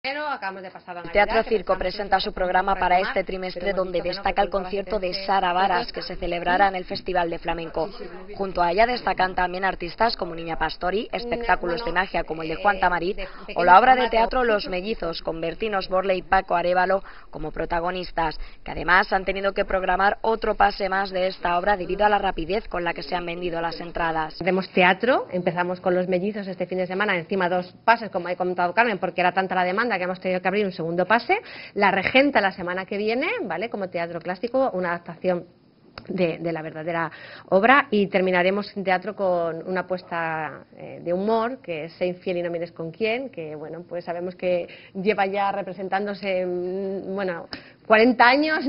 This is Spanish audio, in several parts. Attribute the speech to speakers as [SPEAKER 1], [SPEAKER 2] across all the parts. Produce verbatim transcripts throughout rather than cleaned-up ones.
[SPEAKER 1] Acabamos de pasar la
[SPEAKER 2] El Teatro Circo presenta su programa para este trimestre, donde destaca el concierto de Sara Varas, que se celebrará en el Festival de Flamenco. Junto a ella destacan también artistas como Niña Pastori, espectáculos de magia como el de Juan Tamariz o la obra de teatro Los Mellizos, con Bertín Osborne y Paco Arévalo como protagonistas, que además han tenido que programar otro pase más de esta obra debido a la rapidez con la que se han vendido las entradas.
[SPEAKER 1] Hacemos teatro, empezamos con Los Mellizos este fin de semana, encima dos pases, como ha comentado Carmen, porque era tanta la demanda que hemos tenido que abrir un segundo pase. La Regenta la semana que viene, ¿vale?, como teatro clásico, una adaptación de, de la verdadera obra, y terminaremos en teatro con una apuesta eh, de humor, que es Sé infiel y no mires con quién, que bueno, pues sabemos que lleva ya representándose, bueno, cuarenta años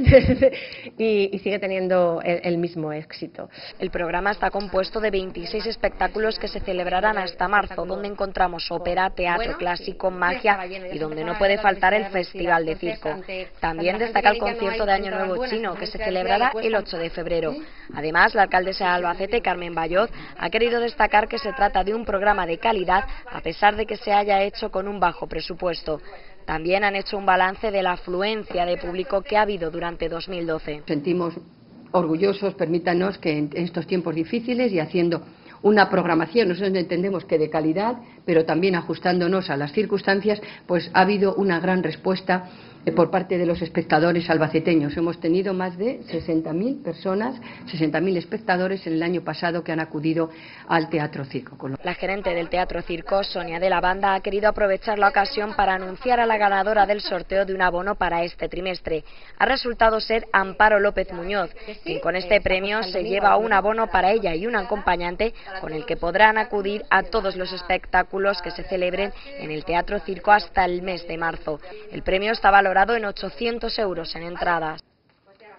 [SPEAKER 1] y, y sigue teniendo el, el mismo éxito.
[SPEAKER 2] El programa está compuesto de veintiséis espectáculos que se celebrarán hasta marzo, donde encontramos ópera, teatro clásico, magia y donde no puede faltar el Festival de Circo. También destaca el concierto de Año Nuevo Chino, que se celebrará el ocho de febrero. Además, la alcaldesa de Albacete, Carmen Bayoz, ha querido destacar que se trata de un programa de calidad, a pesar de que se haya hecho con un bajo presupuesto. También han hecho un balance de la afluencia de público que ha habido durante dos mil doce.
[SPEAKER 3] Sentimos orgullosos, permítanos, que en estos tiempos difíciles y haciendo una programación, nosotros entendemos que de calidad, pero también ajustándonos a las circunstancias, pues ha habido una gran respuesta por parte de los espectadores albaceteños. Hemos tenido más de sesenta mil personas, sesenta mil espectadores en el año pasado que han acudido al Teatro Circo.
[SPEAKER 2] La gerente del Teatro Circo, Sonia de la Banda, ha querido aprovechar la ocasión para anunciar a la ganadora del sorteo de un abono para este trimestre. Ha resultado ser Amparo López Muñoz, quien con este premio se lleva un abono para ella y un acompañante con el que podrán acudir a todos los espectáculos que se celebren en el Teatro Circo hasta el mes de marzo. El premio está valorado en ochocientos euros en entradas.